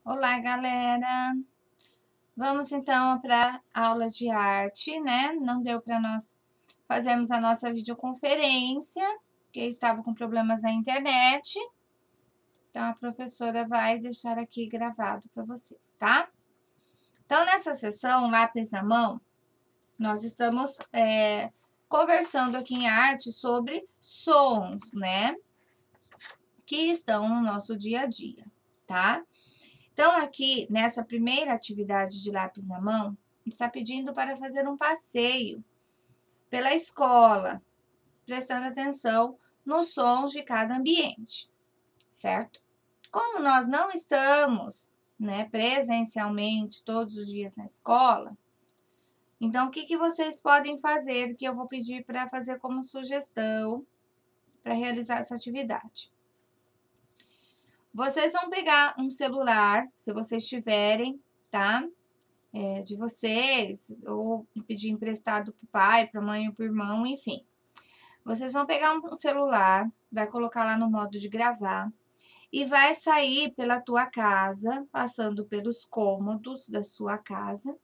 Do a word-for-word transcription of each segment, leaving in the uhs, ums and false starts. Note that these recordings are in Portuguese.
Olá, galera! Vamos então para a aula de arte, né? Não deu para nós fazermos a nossa videoconferência, porque estava com problemas na internet. Então, a professora vai deixar aqui gravado para vocês, tá? Então, nessa sessão, lápis na mão, nós estamos é, conversando aqui em arte sobre sons, né? Que estão no nosso dia a dia, tá? Então, aqui, nessa primeira atividade de lápis na mão, está pedindo para fazer um passeio pela escola, prestando atenção nos sons de cada ambiente, certo? Como nós não estamos, né, presencialmente todos os dias na escola, então, o que, que vocês podem fazer, que eu vou pedir para fazer como sugestão para realizar essa atividade? Vocês vão pegar um celular, se vocês tiverem, tá? É, de vocês, ou pedir emprestado para o pai, para a mãe ou para o irmão, enfim. Vocês vão pegar um celular, vai colocar lá no modo de gravar e vai sair pela tua casa, passando pelos cômodos da sua casa,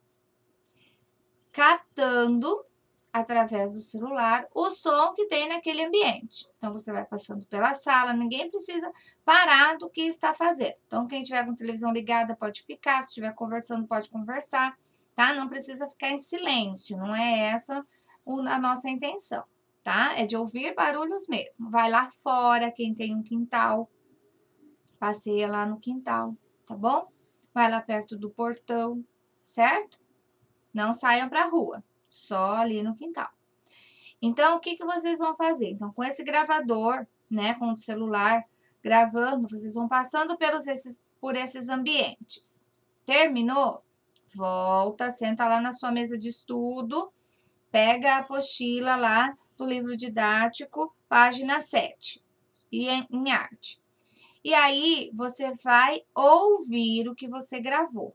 captando através do celular o som que tem naquele ambiente. Então, você vai passando pela sala, ninguém precisa parar do que está fazendo. Então, quem tiver com televisão ligada pode ficar, se estiver conversando pode conversar, tá? Não precisa ficar em silêncio, não é essa a nossa intenção, tá? É de ouvir barulhos mesmo. Vai lá fora, quem tem um quintal, passeia lá no quintal, tá bom? Vai lá perto do portão, certo? Não saiam para a rua, só ali no quintal. Então, o que, que vocês vão fazer? Então, com esse gravador, né, com o celular gravando, vocês vão passando pelos esses, por esses ambientes. Terminou? Volta, senta lá na sua mesa de estudo, pega a apostila lá do livro didático, página sete, e em, em arte. E aí, você vai ouvir o que você gravou,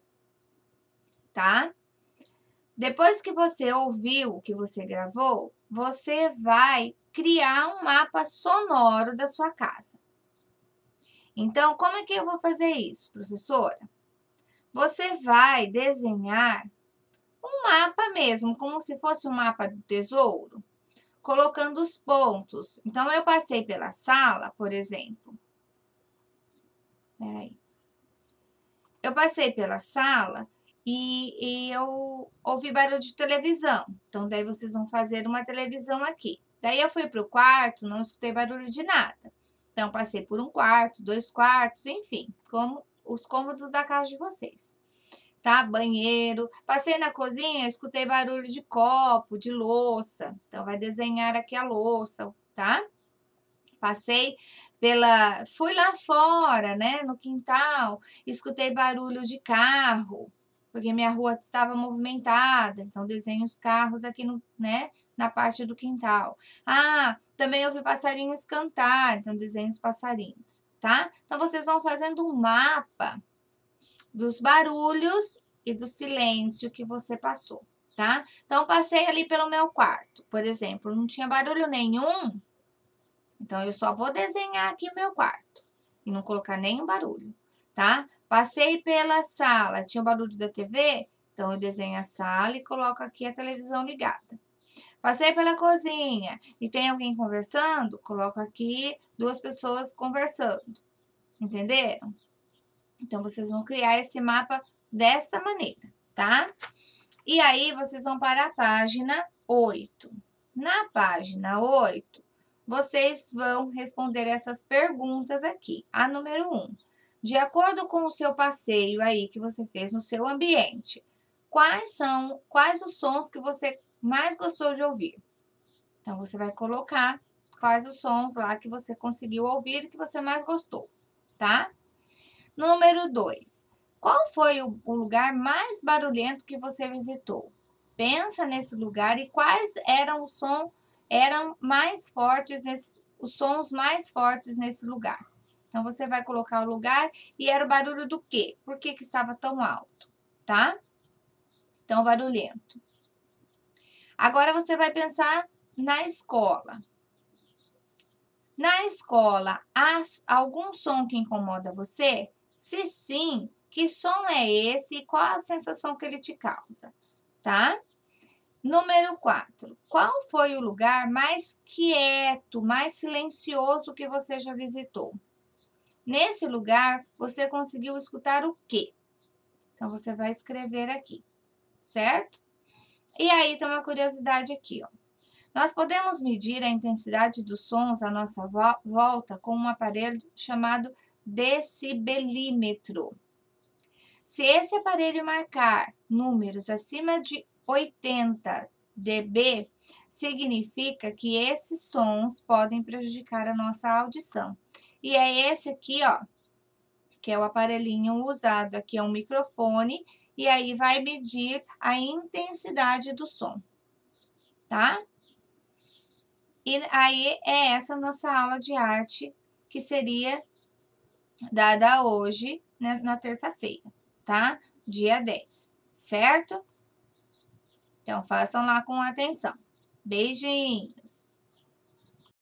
tá? Depois que você ouviu o que você gravou, você vai criar um mapa sonoro da sua casa. Então, como é que eu vou fazer isso, professora? Você vai desenhar um mapa mesmo, como se fosse um mapa do tesouro, colocando os pontos. Então, eu passei pela sala, por exemplo. Peraí. Eu passei pela sala e, e eu ouvi barulho de televisão. Então, daí vocês vão fazer uma televisão aqui. Daí eu fui para o quarto, não escutei barulho de nada. Então, passei por um quarto, dois quartos, enfim, como os cômodos da casa de vocês. Tá? Banheiro. Passei na cozinha, escutei barulho de copo, de louça. Então, vai desenhar aqui a louça, tá? Passei pela... Fui lá fora, né, no quintal, escutei barulho de carro, porque minha rua estava movimentada, então desenho os carros aqui no, né, na parte do quintal. Ah, também ouvi passarinhos cantar, então desenho os passarinhos, tá? Então, vocês vão fazendo um mapa dos barulhos e do silêncio que você passou, tá? Então, passei ali pelo meu quarto, por exemplo, não tinha barulho nenhum, então, eu só vou desenhar aqui o meu quarto e não colocar nenhum barulho, tá? Passei pela sala, tinha o barulho da T V, então eu desenho a sala e coloco aqui a televisão ligada. Passei pela cozinha e tem alguém conversando, coloco aqui duas pessoas conversando, entenderam? Então, vocês vão criar esse mapa dessa maneira, tá? E aí, vocês vão para a página oito. Na página oito, vocês vão responder essas perguntas aqui. A número um. De acordo com o seu passeio aí que você fez no seu ambiente, quais são, quais os sons que você mais gostou de ouvir? Então, você vai colocar quais os sons lá que você conseguiu ouvir e que você mais gostou, tá? Número dois. Qual foi o, o lugar mais barulhento que você visitou? Pensa nesse lugar e quais eram os sons eram mais fortes nesse, os sons mais fortes nesse lugar. Então, você vai colocar o lugar e era o barulho do quê? Por que que estava tão alto, tá? Tão barulhento. Agora, você vai pensar na escola. Na escola, há algum som que incomoda você? Se sim, Que som é esse e qual a sensação que ele te causa, tá? Número quatro. Qual foi o lugar mais quieto, mais silencioso que você já visitou? Nesse lugar, você conseguiu escutar o quê? Então, você vai escrever aqui, certo? E aí tem uma curiosidade aqui, ó. Nós podemos medir a intensidade dos sons à nossa volta com um aparelho chamado decibelímetro. Se esse aparelho marcar números acima de oitenta decibéis, significa que esses sons podem prejudicar a nossa audição. E é esse aqui, ó, que é o aparelhinho usado. Aqui é um microfone e aí vai medir a intensidade do som, tá? E aí é essa nossa aula de arte que seria dada hoje, né, na terça-feira, tá? Dia dez, certo? Então, façam lá com atenção. Beijinhos!